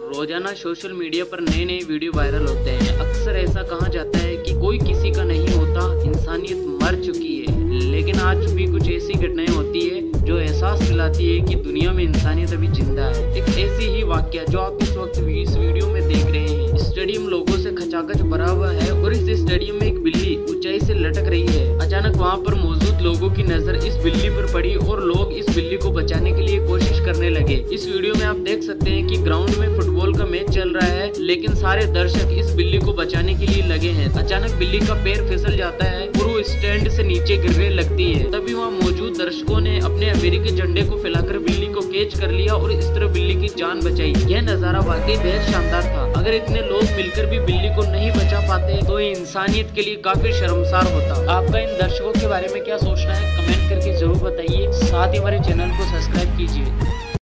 रोजाना social media पर नए नए वीडियो वायरल होते हैं। अक्सर ऐसा कहा जाता है कि कोई किसी का नहीं होता, इंसानियत मर चुकी है। लेकिन आज भी कुछ ऐसी घटनाएं होती है जो एहसास दिलाती है कि दुनिया में इंसानियत अभी जिंदा है। एक ऐसी ही वाकया जो आप इस वक्त इस वीडियो में देख रहे हैं। स्टेडियम लोगों से खचाखच भरा हुआ है और इस स्टेडियम में एक बिल्ली ऊंचाई से लटक रही है। अचानक वहां पर मौजूद लोगों की नजर इस बिल्ली पर पड़ी और लोग इस बिल्ली को बचाने के लिए कोशिश करने लगे। इस वीडियो में आप देख सकते हैं कि ग्राउंड में फुटबॉल का मैच चल रहा है, लेकिन सारे दर्शक इस बिल्ली को बचाने के लिए लगे हैं। अचानक बिल्ली का पैर फिसल जाता है और वो स्टैंड से नीचे गिरने लगती है। तभी वहाँ मौजूद दर्शकों ने अपने अमेरिकी झंडे को फैलाकर बिल्ली को कैच कर लिया और इस तरह बिल्ली की जान बचाई। यह नजारा वाकई बेहद शानदार था। अगर इतने लोग मिलकर भी बिल्ली को नहीं बचा पाते तो ये इंसानियत के लिए काफी शर्मसार होता। आपका इन दर्शकों के बारे में क्या सोचना है, कमेंट करके जरूर बताइए। साथ ही हमारे चैनल को सब्सक्राइब कीजिए।